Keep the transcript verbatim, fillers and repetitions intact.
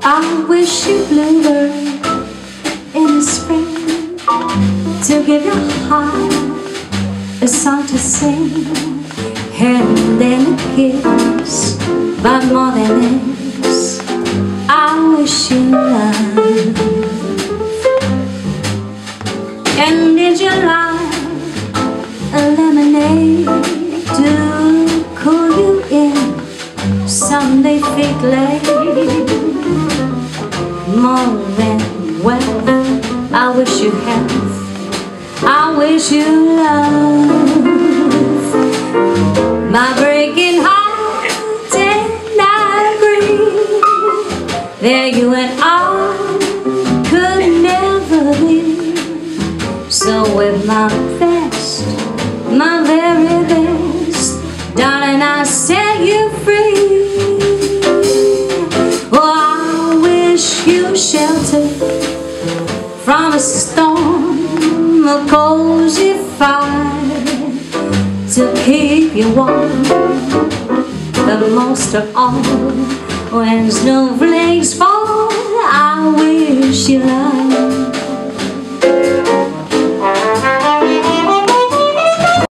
I wish you bluebird in the spring to give your heart a song to sing, and then a kiss, but more than this, I wish you love. And did you like a lemonade to cool you in someday fig late? More than wealth, I wish you health, I wish you love. My breaking heart and I agree, there you and I could never be. So with my best, my very best, darling, I set you free. Oh, I wish you shelter from a storm, a cozy fire to keep you warm. But most of all, when snowflakes fall, I wish you love.